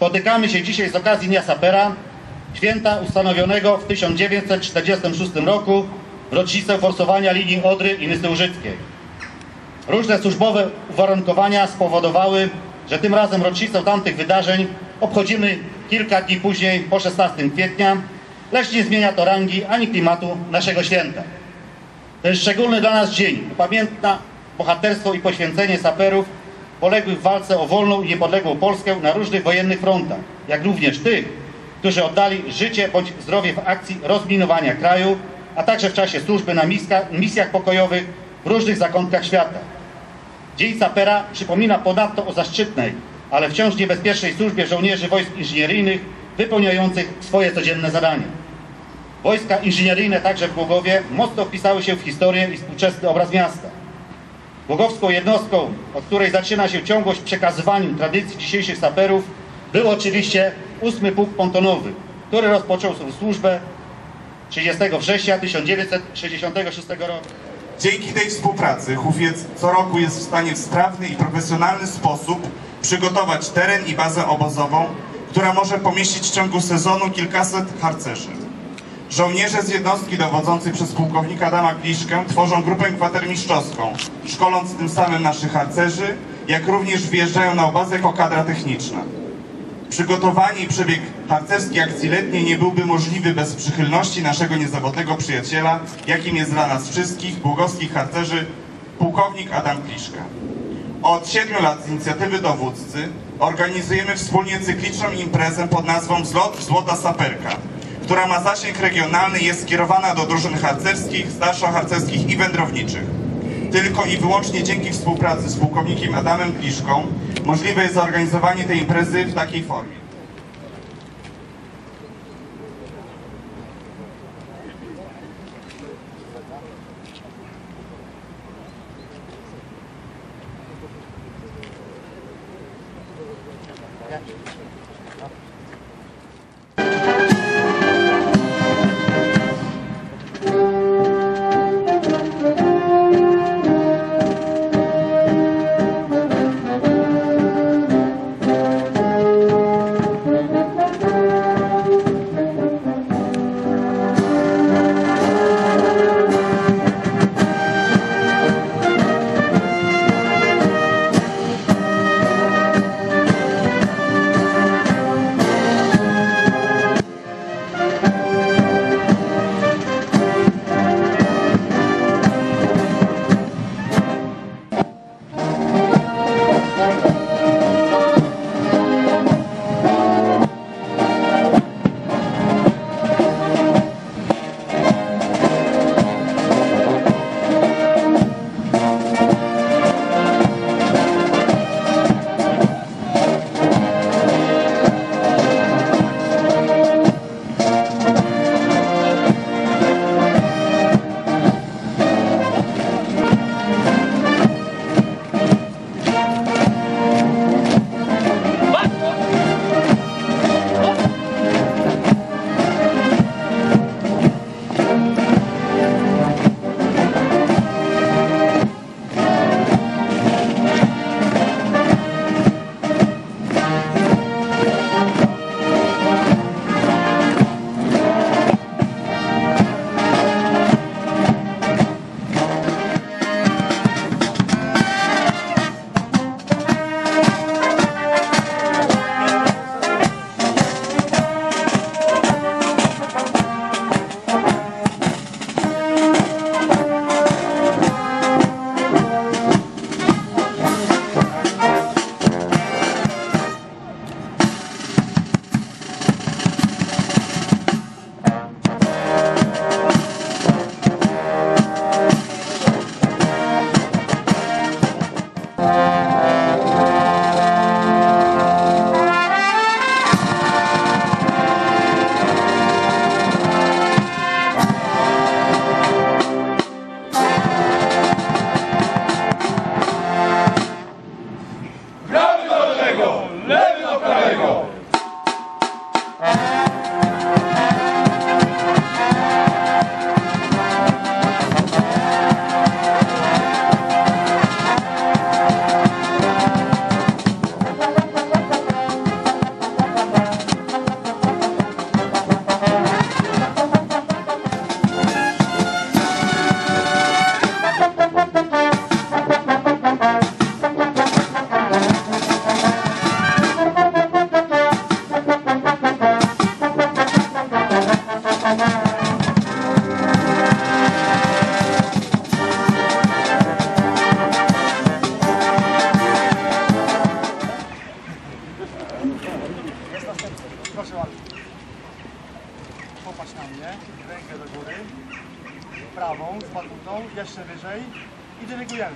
Spotykamy się dzisiaj z okazji Dnia Sapera, święta ustanowionego w 1946 roku w rocznicę forsowania linii Odry i Nysy Łużyckiej. Różne służbowe uwarunkowania spowodowały, że tym razem rocznicę tamtych wydarzeń obchodzimy kilka dni później, po 16 kwietnia, lecz nie zmienia to rangi ani klimatu naszego święta. To jest szczególny dla nas dzień, upamiętna bohaterstwo i poświęcenie saperów poległych w walce o wolną i niepodległą Polskę na różnych wojennych frontach, jak również tych, którzy oddali życie bądź zdrowie w akcji rozminowania kraju, a także w czasie służby na misjach pokojowych w różnych zakątkach świata. Dzień Sapera przypomina ponadto o zaszczytnej, ale wciąż niebezpiecznej służbie żołnierzy wojsk inżynieryjnych wypełniających swoje codzienne zadania. Wojska inżynieryjne także w Głogowie mocno wpisały się w historię i współczesny obraz miasta. Głogowską jednostką, od której zaczyna się ciągłość w przekazywaniu tradycji dzisiejszych saperów, był oczywiście 8 Pułk Pontonowy, który rozpoczął swoją służbę 30 września 1966 roku. Dzięki tej współpracy Chówiec co roku jest w stanie w sprawny i profesjonalny sposób przygotować teren i bazę obozową, która może pomieścić w ciągu sezonu kilkaset harcerzy. Żołnierze z jednostki dowodzącej przez pułkownika Adama Kliszkę tworzą grupę kwatermistrzowską, szkoląc tym samym naszych harcerzy, jak również wjeżdżają na obozę jako kadra techniczna. Przygotowanie i przebieg harcerskiej akcji letniej nie byłby możliwy bez przychylności naszego niezawodnego przyjaciela, jakim jest dla nas wszystkich, głogowskich harcerzy, pułkownik Adam Kliszka. Od 7 lat z inicjatywy dowódcy organizujemy wspólnie cykliczną imprezę pod nazwą Zlot Złota Saperka, która ma zasięg regionalny i jest skierowana do drużyn harcerskich, starszoharcerskich i wędrowniczych. Tylko i wyłącznie dzięki współpracy z pułkownikiem Adamem Kliszką możliwe jest zorganizowanie tej imprezy w takiej formie. prawą z batutą, jeszcze wyżej i dyrygujemy.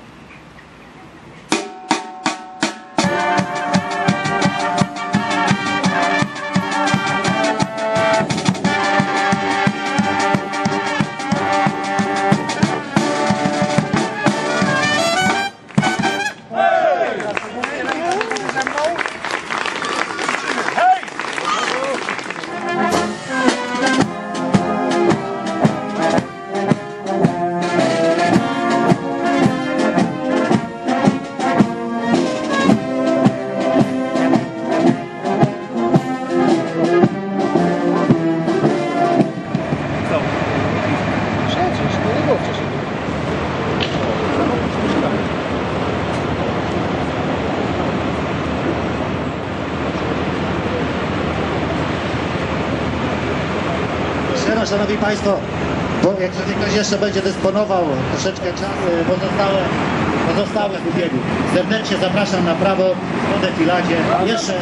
Szanowni Państwo, bo jak ktoś jeszcze będzie dysponował troszeczkę czasu, pozostałe biegu. Serdecznie zapraszam na prawo po defiladzie. Jeszcze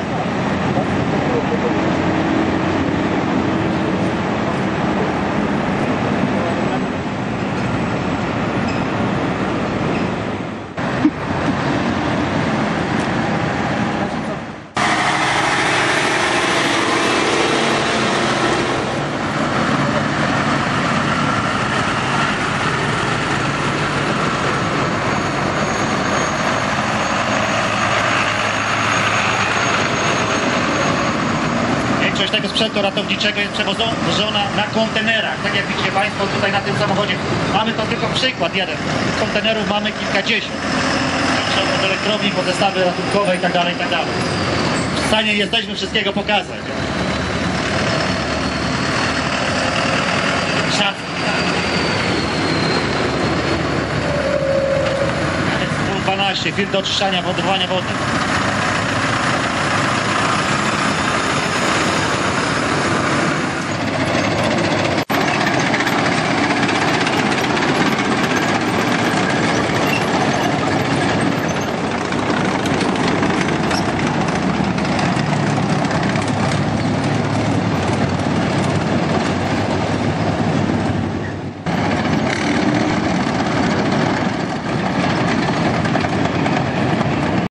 większość tego sprzętu ratowniczego jest przewożona na kontenerach. Tak jak widzicie Państwo tutaj na tym samochodzie. Mamy to tylko przykład jeden. Kontenerów mamy kilkadziesiąt. Od elektrowni po zestawy ratunkowe itd. W stanie jesteśmy wszystkiego pokazać. Szat. 12, filtr do oczyszczania, wodowania wody.